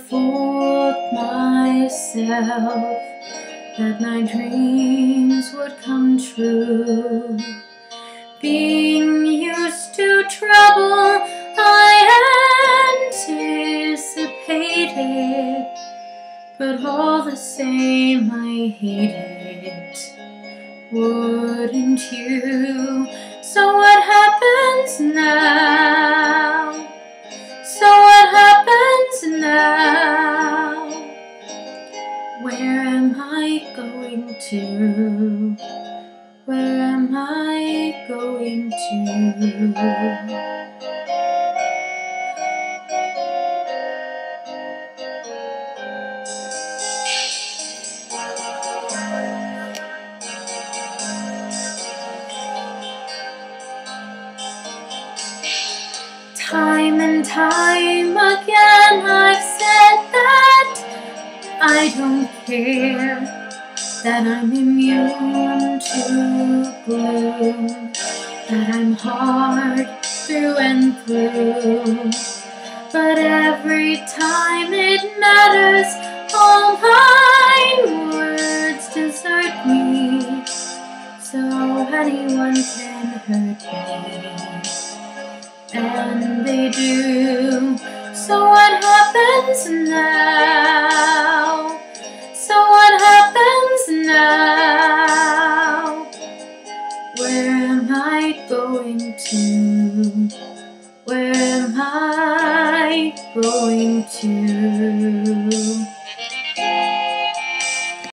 fooled myself that my dreams would come true. Being used to trouble, I anticipated, but all the same I hate it. Wouldn't you? So what happens now? So what happens now? Where am I going to? Where am I going to? Time and time again I've said that I don't care, that I'm immune to gloom, that I'm hard through and through. But every time it matters, all my words desert me, so anyone can hurt me. And they do. So what happens now? So what happens now? Where am I going to? Where am I going to?